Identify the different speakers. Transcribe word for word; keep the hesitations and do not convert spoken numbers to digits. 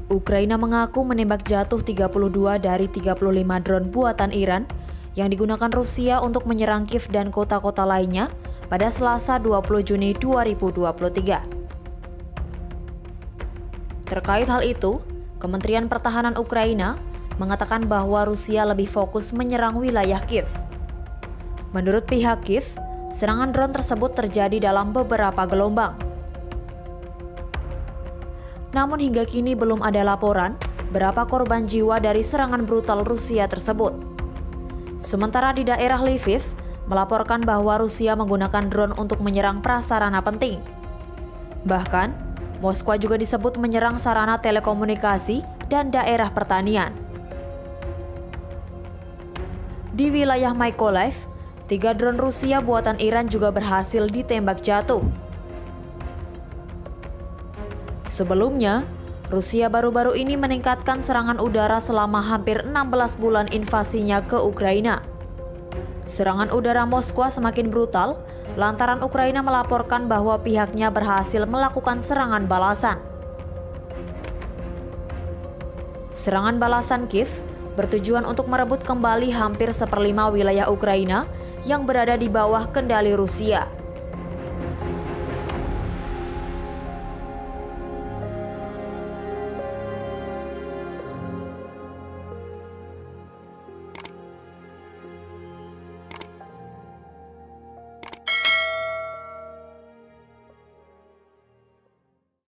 Speaker 1: Ukraina mengaku menembak jatuh tiga puluh dua dari tiga puluh lima drone buatan Iran yang digunakan Rusia untuk menyerang Kiev dan kota-kota lainnya pada Selasa dua puluh Juni dua ribu dua puluh tiga. Terkait hal itu, Kementerian Pertahanan Ukraina mengatakan bahwa Rusia lebih fokus menyerang wilayah Kiev. Menurut pihak Kiev, serangan drone tersebut terjadi dalam beberapa gelombang. Namun hingga kini belum ada laporan berapa korban jiwa dari serangan brutal Rusia tersebut. Sementara di daerah Lviv melaporkan bahwa Rusia menggunakan drone untuk menyerang prasarana penting. Bahkan, Moskwa juga disebut menyerang sarana telekomunikasi dan daerah pertanian. Di wilayah Mykolaiv, tiga drone Rusia buatan Iran juga berhasil ditembak jatuh. Sebelumnya, Rusia baru-baru ini meningkatkan serangan udara selama hampir enam belas bulan invasinya ke Ukraina. Serangan udara Moskwa semakin brutal lantaran Ukraina melaporkan bahwa pihaknya berhasil melakukan serangan balasan. Serangan balasan Kiev bertujuan untuk merebut kembali hampir seperlima wilayah Ukraina yang berada di bawah kendali Rusia.